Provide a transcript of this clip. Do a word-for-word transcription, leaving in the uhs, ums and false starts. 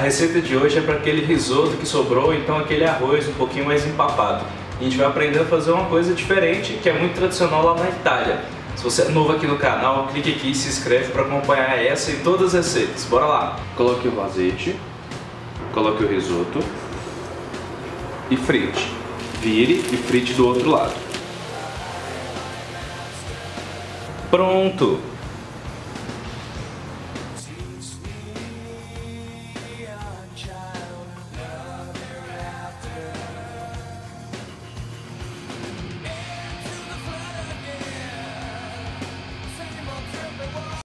receita de hoje é para aquele risoto que sobrou, então aquele arroz um pouquinho mais empapado. A gente vai aprender a fazer uma coisa diferente, que é muito tradicional lá na Itália. Se você é novo aqui no canal, clique aqui e se inscreve para acompanhar essa e todas as receitas. Bora lá! Coloque o azeite, coloque o risoto e frite. Vire e frite do outro lado. Pronto!